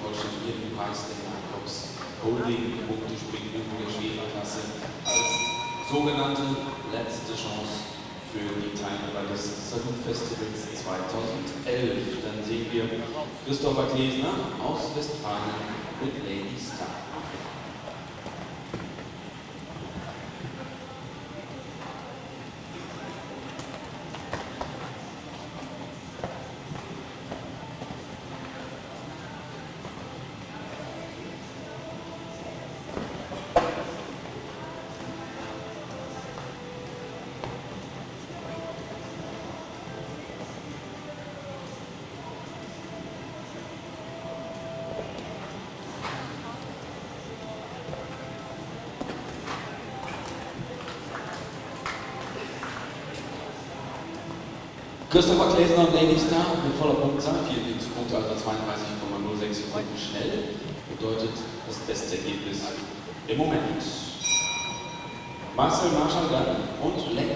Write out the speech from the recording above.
vollständig ihren Preis der Jacobs Holding Punkte-Springprüfung der Schwereklasse als sogenannte letzte Chance für die Teilnehmer des Saloon Festivals 2011. Dann sehen wir Christopher Klesner aus Westfalen mit Lady Star. Christopher Klesner und Lady Star mit voller Punktzahl, 44 Punkte, also 32,06 Sekunden schnell, bedeutet das beste Ergebnis im Moment. Marcel Marschall dann und Lady